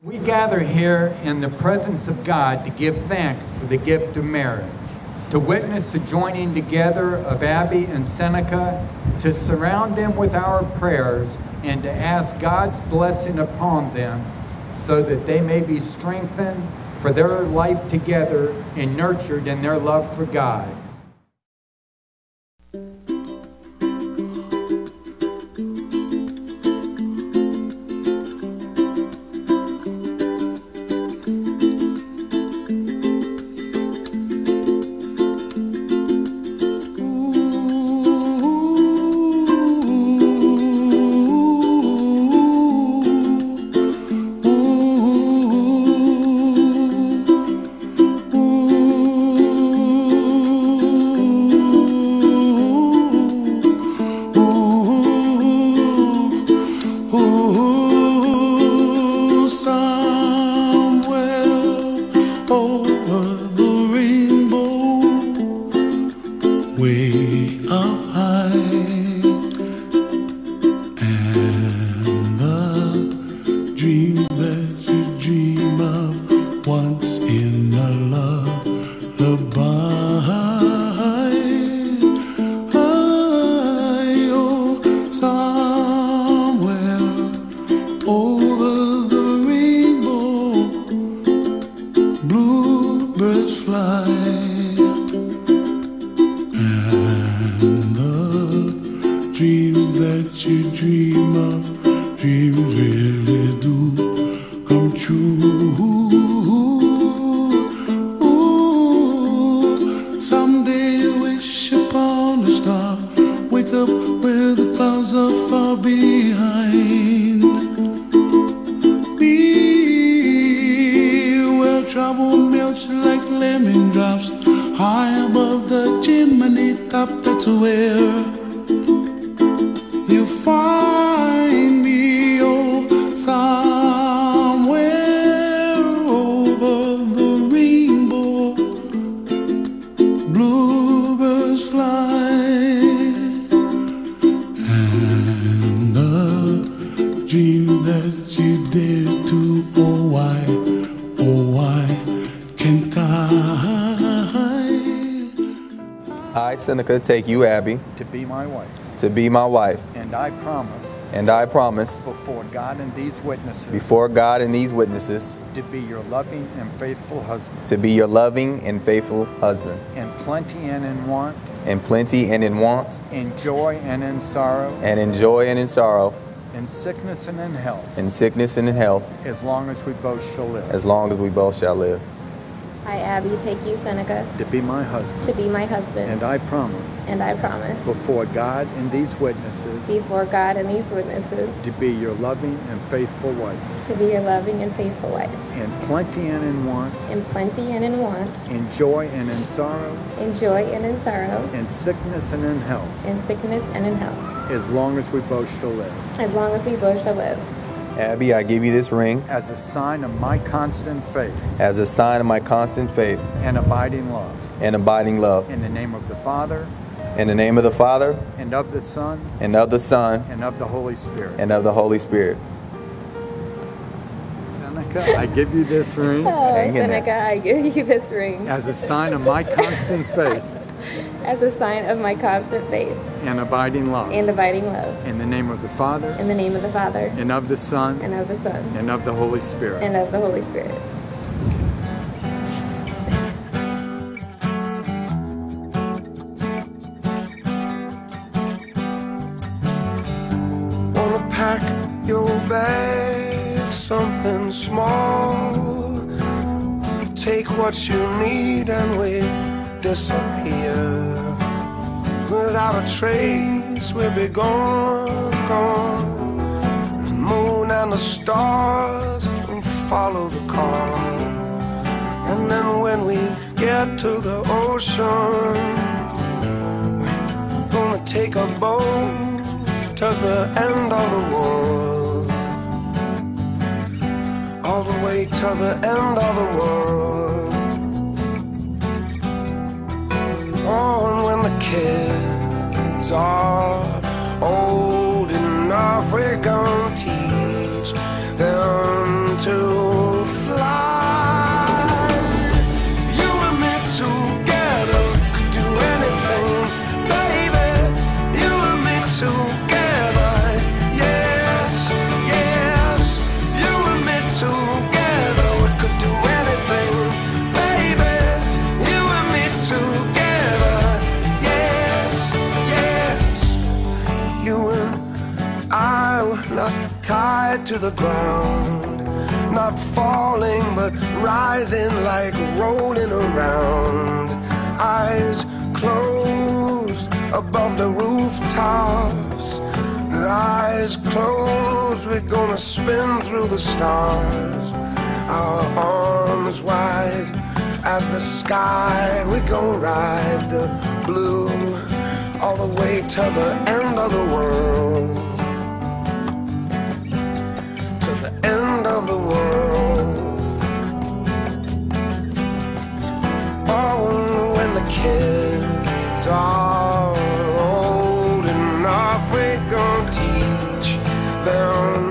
We gather here in the presence of God to give thanks for the gift of marriage, to witness the joining together of Abbie and Seneca, to surround them with our prayers, and to ask God's blessing upon them so that they may be strengthened for their life together and nurtured in their love for God. Seneca, take you, Abbie, to be my wife. To be my wife. And I promise. And I promise. Before God and these witnesses. Before God and these witnesses. To be your loving and faithful husband. To be your loving and faithful husband. In plenty and in want. In plenty and in want. In joy and in sorrow. And in joy and in sorrow. In sickness and in health. In sickness and in health. As long as we both shall live. As long as we both shall live. I, Abbie, take you, Seneca, to be my husband. To be my husband. And I promise. And I promise. Before God and these witnesses. Before God and these witnesses. To be your loving and faithful wife. To be your loving and faithful wife. In plenty and in want. In plenty and in want. In joy and in sorrow. In joy and in sorrow. In sickness and in health. In sickness and in health. As long as we both shall live. As long as we both shall live. Abbie, I give you this ring. As a sign of my constant faith. As a sign of my constant faith. And abiding love. And abiding love. In the name of the Father. In the name of the Father. And of the Son. And of the Son. And of the Holy Spirit. And of the Holy Spirit. Seneca, I give you this ring. Oh, Seneca, I give you this ring. As a sign of my constant faith. As a sign of my constant faith. And abiding love. And abiding love. In the name of the Father. In the name of the Father. And of the Son. And of the Son. And of the Holy Spirit. And of the Holy Spirit. Wanna pack your bag, something small. Take what you need and we disappear. Without a trace, we'll be gone, gone. The moon and the stars will follow the car. And then when we get to the ocean, we're gonna take a boat to the end of the world. All the way to the end of the world. Oh, and when the kids are old enough, we're gonna teach them to not tied to the ground, not falling but rising like rolling around. Eyes closed above the rooftops, eyes closed, we're gonna spin through the stars. Our arms wide as the sky, we're gonna ride the blue all the way to the end of the world, to the end of the world. Oh, when the kids are old enough, we're gonna teach them